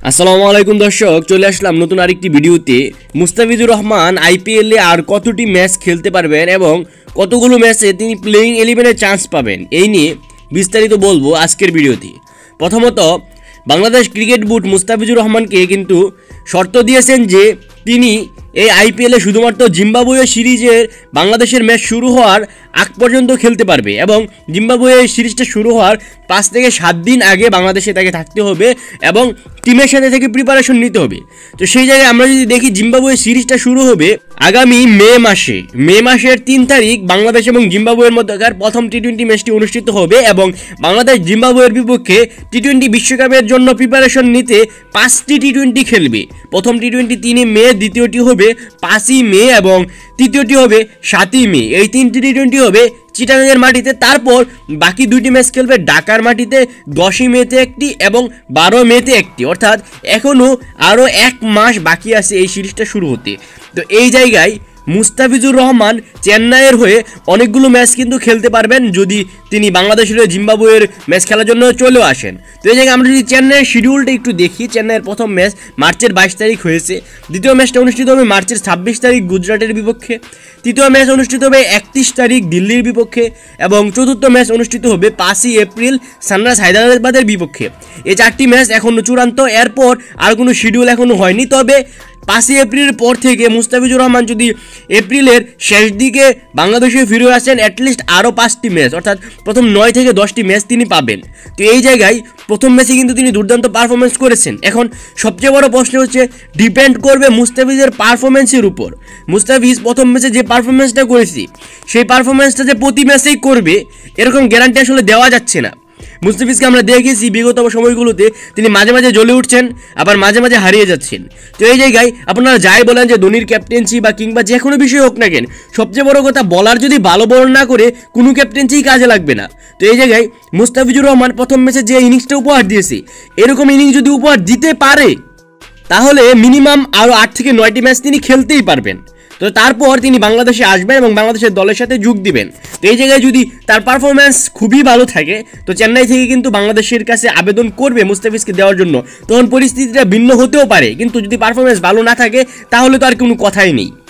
আসসালামু আলাইকুম দর্শক, চলে আসলাম নতুন আরেকটি ভিডিওতে। মুস্তাফিজুর রহমান আইপিএলে আর কতটি ম্যাচ খেলতে পারবেন এবং কতগুলো ম্যাচে তিনি প্লেইং 11-এ চান্স পাবেন, এই নিয়ে বিস্তারিত বলবো আজকের ভিডিওতে। প্রথমত, বাংলাদেশ ক্রিকেট বোর্ড মুস্তাফিজুর রহমানকে কিন্তু শর্ত দিয়েছেন যে তিনি এই আইপিএলে শুধুমাত্র জিম্বাবুয়ে সিরিজের বাংলাদেশের ম্যাচ শুরু হওয়ার আগ পর্যন্ত খেলতে পারবে এবং জিম্বাবুয়ে সিরিজটা শুরু হওয়ার 5 থেকে 7 দিন আগে বাংলাদেশে তাকে থাকতে হবে এবং টিমের সাথে থেকে প্রিপারেশন নিতে হবে। তো সেই জায়গায় আমরা যদি দেখি, জিম্বাবুয়ে সিরিজটা শুরু হবে আগামী মে মাসের 3 তারিখ বাংলাদেশ এবং জিম্বাবুয়ের মধ্যকার প্রথম টি-20 ম্যাচটি অনুষ্ঠিত হবে এবং বাংলাদেশ জিম্বাবুয়ের বিপক্ষে টি-20 বিশ্বকাপের জন্য প্রিপারেশন নিতে 5টি টি-20 খেলবে। প্রথম টি-20 3 মে, দ্বিতীয়টি হবে 5 মে এবং তৃতীয়টি হবে 7 মে। এই 3টি টি-20 হবে চিটাগাংয়ের মাটিতে। তারপর বাকি 2টি ম্যাচ খেলবে ঢাকার মাটিতে 10 মেতে একটি এবং 12 মেতে একটি, অর্থাৎ এখনও আরও 1 মাস বাকি আছে এই সিরিজটা শুরু হতে। তো এই জায়গায় মুস্তাফিজুর রহমান চেন্নাইয়ের হয়ে অনেকগুলো ম্যাচ কিন্তু খেলতে পারবেন যদি তিনি বাংলাদেশের হয়ে জিম্বাবুয়ের ম্যাচ খেলার জন্য চলেও আসেন। তো এই জায়গায় আমরা যদি চেন্নাইয়ের শিডিউলটা একটু দেখি, চেন্নাইয়ের প্রথম ম্যাচ মার্চের 22 তারিখ হয়েছে, দ্বিতীয় ম্যাচটা অনুষ্ঠিত হবে মার্চের 26 তারিখ গুজরাটের বিপক্ষে, তৃতীয় ম্যাচ অনুষ্ঠিত হবে 31 তারিখ দিল্লির বিপক্ষে এবং চতুর্থ ম্যাচ অনুষ্ঠিত হবে 5 এপ্রিল সানরাইজ হায়দ্রাবাদের বিপক্ষে। এই 4টি ম্যাচ এখনও চূড়ান্ত, এরপর আর কোনো শিডিউল এখনও হয়নি। তবে 5 এপ্রিলের পর থেকে মুস্তাফিজুর রহমান যদি এপ্রিলের শেষ দিকে বাংলাদেশে ফিরে আসেন, অ্যাটলিস্ট আরও 5টি ম্যাচ, অর্থাৎ প্রথম 9 থেকে 10টি ম্যাচ তিনি পাবেন। তো এই জায়গায় প্রথম ম্যাচে কিন্তু তিনি দুর্দান্ত পারফরমেন্স করেছেন। এখন সবচেয়ে বড় প্রশ্ন হচ্ছে, ডিপেন্ড করবে মুস্তাফিজের পারফরমেন্সের উপর। মুস্তাফিজ প্রথম ম্যাচে যে পারফরমেন্সটা করেছি, সেই পারফরমেন্সটা যে প্রতি ম্যাচেই করবে এরকম গ্যারান্টি আসলে দেওয়া যাচ্ছে না। মুস্তাফিজকে আমরা দেখেছি বিগত সময়গুলোতে তিনি মাঝে মাঝে জ্বলে উঠছেন, আবার মাঝে মাঝে হারিয়ে যাচ্ছেন। তো এই জায়গায় আপনারা যাই বলেন যে ধোনির ক্যাপ্টেন্সি বা কিংবা যে কোনো বিষয় হোক না কেন, সবচেয়ে বড় কথা বলার যদি ভালো বল না করে কোনো ক্যাপ্টেন্সিই কাজে লাগবে না। তো এই জায়গায় মুস্তাফিজুর রহমান প্রথম ম্যাচে যে ইনিংসটা উপহার দিয়েছে, এরকম ইনিংস যদি উপহার দিতে পারে তাহলে মিনিমাম আরও 8 থেকে 9টি ম্যাচ তিনি খেলতেই পারবেন। তো তারপর তিনি বাংলাদেশে আসবেন এবং বাংলাদেশের দলের সাথে যোগ দিবেন। তো এই জায়গায় যদি তার পারফরম্যান্স খুবই ভালো থাকে, তো চেন্নাই থেকে কিন্তু বাংলাদেশের কাছে আবেদন করবে মুস্তাফিজকে দেওয়ার জন্য। তখন পরিস্থিতিটা ভিন্ন হতেও পারে, কিন্তু যদি পারফরম্যান্স ভালো না থাকে তাহলে তো আর কোনো কথাই নেই।